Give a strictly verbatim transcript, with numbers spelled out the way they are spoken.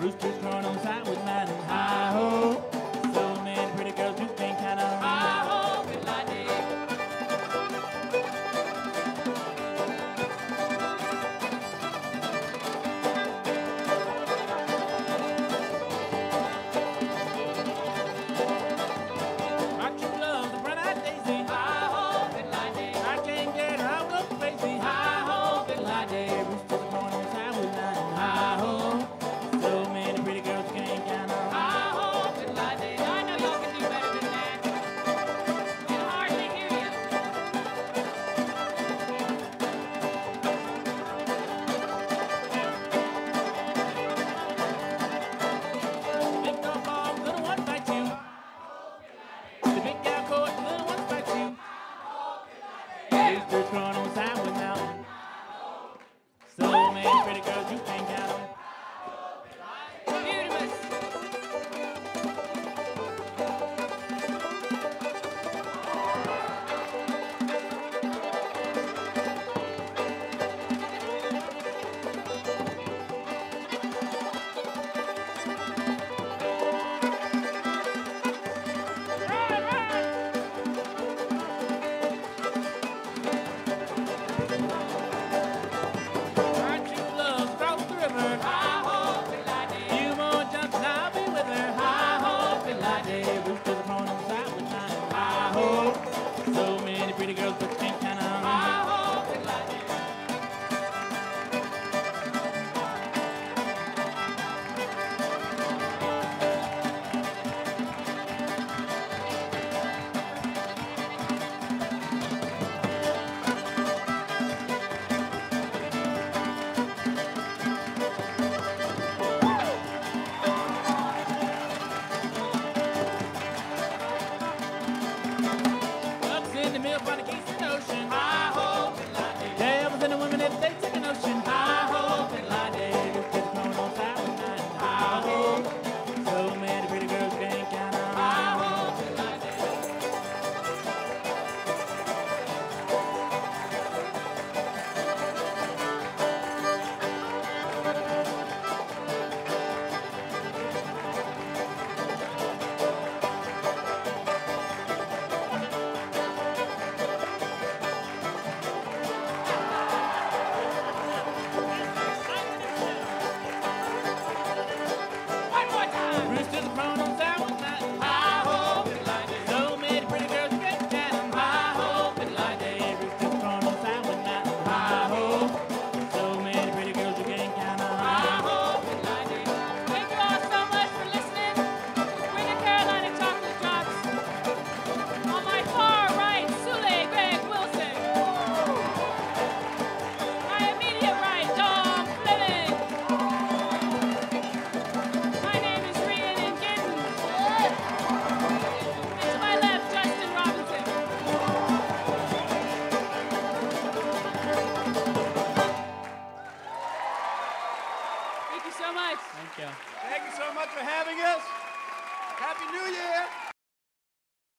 Roosters crowing on the side with mine and hi-ho. So many pretty girls you think kind of hi-ho, bit like my true love, the bright-eyed daisy, hi-ho, bit like I can't get her, I'll go crazy, hi-ho, bit like Roosters crowing on the side with mine and hi-ho. So many pretty girls you can't count on. Hi-ho, bit like I know y'all can do better than that. Can hardly hear you. Big dog ball, little one fight you. The big gal court, the little one fight you. Roosters crowing on the side with mountain. So many pretty girls you can't count on. Beautiful. My true love's crossed the river. Hi-ho, bit like Few more jumps and I'll be with her. Hi-ho, bit like day. Roosters crowing on the side with mine. Hi-ho. So many pretty girls but you can't count on. Hi-ho, bit like Ducks in the milk by the geese in the ocean. Hi-ho, bit like Devils and the women if they take an ocean. Hi-ho, bit like day. Roosters crowing on the side with mine. Hi-ho. So many pretty girls you can't count on. Hi-ho, bit like one more time. Roosters are crowing on the side with mine. Hi-ho, bit like So many pretty girls you can't count on. Hi-ho, bit like day. Roosters are crowing on the side with mine. Hi-ho. So many pretty girls you can't count on. Hi-ho, bit like Thank you all so much for listening. Bring a Carolina chocolate drops. On my far right, Sule Greg Wilson. My immediate right, Dom Fleming. My name is Rhiannon Giddens. And to my left, Justin Robinson. Thank you so much. Thank you. Thank you so much for having us. Happy New Year.